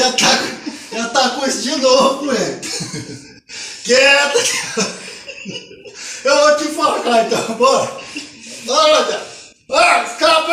Já tá com isso de novo, moleque. Quieta. Eu vou te enforcar então, bora. Olha, escapa.